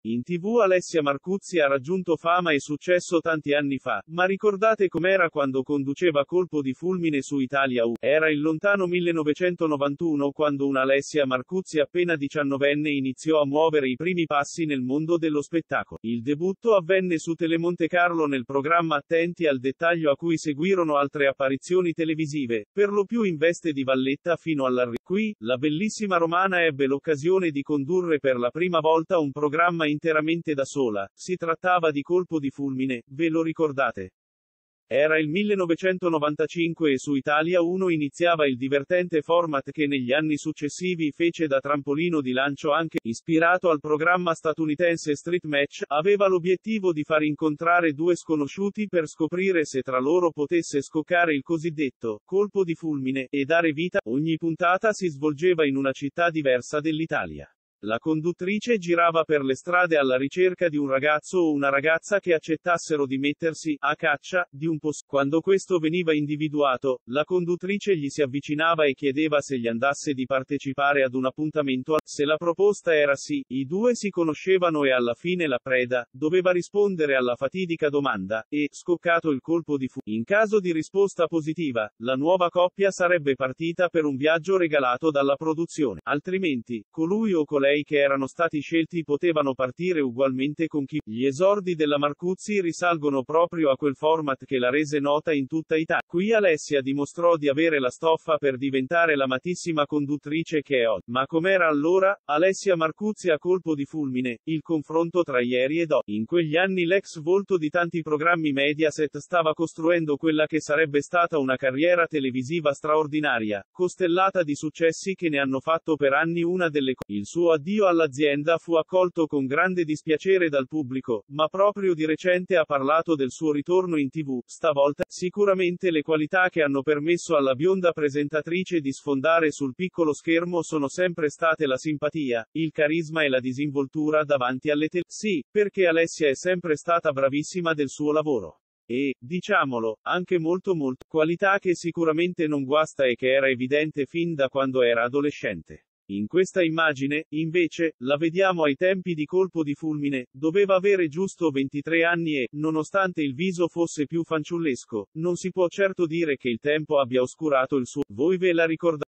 In TV Alessia Marcuzzi ha raggiunto fama e successo tanti anni fa, ma ricordate com'era quando conduceva Colpo di fulmine su Italia 1? Era il lontano 1991 quando una Alessia Marcuzzi appena diciannovenne iniziò a muovere i primi passi nel mondo dello spettacolo. Il debutto avvenne su Telemontecarlo nel programma Attenti al dettaglio, a cui seguirono altre apparizioni televisive, per lo più in veste di valletta fino all'arrivo. Qui, la bellissima romana ebbe l'occasione di condurre per la prima volta un programma interamente da sola. Si trattava di Colpo di fulmine, ve lo ricordate? Era il 1995 e su Italia 1 iniziava il divertente format che negli anni successivi fece da trampolino di lancio anche, ispirato al programma statunitense Street Match, aveva l'obiettivo di far incontrare due sconosciuti per scoprire se tra loro potesse scoccare il cosiddetto colpo di fulmine, e dare vita. Ogni puntata si svolgeva in una città diversa dell'Italia. La conduttrice girava per le strade alla ricerca di un ragazzo o una ragazza che accettassero di mettersi a caccia di un posto. Quando questo veniva individuato, la conduttrice gli si avvicinava e chiedeva se gli andasse di partecipare ad un appuntamento. Se la proposta era sì, i due si conoscevano e alla fine la preda doveva rispondere alla fatidica domanda: e scoccato il colpo di fulmine? In caso di risposta positiva, la nuova coppia sarebbe partita per un viaggio regalato dalla produzione. Altrimenti, colui o colei che erano stati scelti potevano partire ugualmente con chi. Gli esordi della Marcuzzi risalgono proprio a quel format che la rese nota in tutta Italia. Qui Alessia dimostrò di avere la stoffa per diventare l'amatissima conduttrice che è oggi. Ma com'era allora? Alessia Marcuzzi a Colpo di fulmine, il confronto tra ieri ed oggi. In quegli anni l'ex volto di tanti programmi Mediaset stava costruendo quella che sarebbe stata una carriera televisiva straordinaria, costellata di successi che ne hanno fatto per anni una delle il suo addio all'azienda fu accolto con grande dispiacere dal pubblico, ma proprio di recente ha parlato del suo ritorno in TV. Stavolta, sicuramente le qualità che hanno permesso alla bionda presentatrice di sfondare sul piccolo schermo sono sempre state la simpatia, il carisma e la disinvoltura davanti alle Sì, perché Alessia è sempre stata bravissima del suo lavoro. E, diciamolo, anche molto qualità che sicuramente non guasta e che era evidente fin da quando era adolescente. In questa immagine, invece, la vediamo ai tempi di Colpo di fulmine, doveva avere giusto 23 anni e, nonostante il viso fosse più fanciullesco, non si può certo dire che il tempo abbia oscurato il suo. Voi ve la ricordate?